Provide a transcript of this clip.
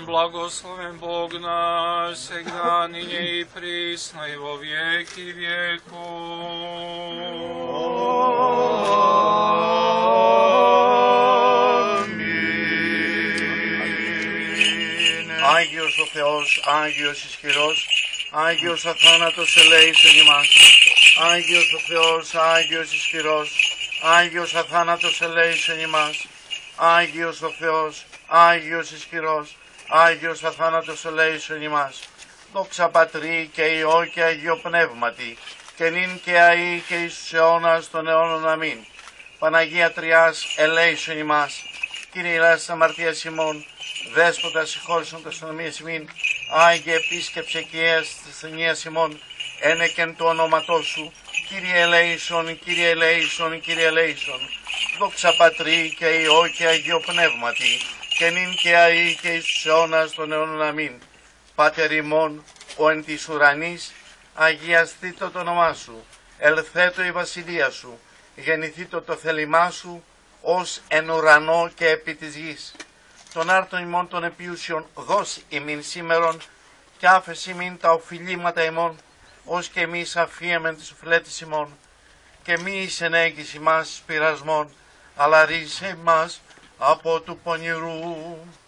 Blagosloven Bog naš, segda ninje i prisno i vo vijeki vijekov. Άγιος ο Θεός, Άγιος ισχυρός, Άγιος αθάνατος ελέησον ημάς. Άγιος ο Θεός, Άγιος ισχυρός, Άγιος αθάνατος ελέησον ημάς. Άγιος ο Θεός, Άγιος ισχυρός, Άγιος αθάνατος ελέησον ημάς. Δόξα Πατρί και Υιό και Αγίο Πνεύματι, και νυν και αεί και εις τους αιώνας των αιώνων. Αμήν. Παναγία Τριάς, ελέησον ημάς. Κύριε ηλάσης αμαρτίας ημών, Δέσποτα συγχώρησον τα αστυνομίας ημίν, Άγιε επίσκεψε οικίας της ασθενείας ημών, ένεκεν του ονόματός σου, Κύριε ελέησον, Κύριε ελέησον, Κύριε ελέησον. Δόξα Πατρί και Υιό και Αγίο Πνεύματι, και νυν και αεί και εις τους αιώνας των αιώνων. Αμήν. Πάτερ ημών, ο εν της ουρανής, αγιαστήτω το όνομά σου, ελθέτω η βασιλεία σου, γεννηθήτω το θέλημά σου, ως εν ουρανό και επί της γης. Τον άρτον ημών των επιούσιων δώσει ημίν σήμερον, και άφεση ημίν τα οφειλήματα ημών, ως και εμείς αφίεμεν τις οφειλέτης ημών. Και μη εις ενέγγις ημάς πειρασμών, αλλά ρίζε ημάς από του πονηρού.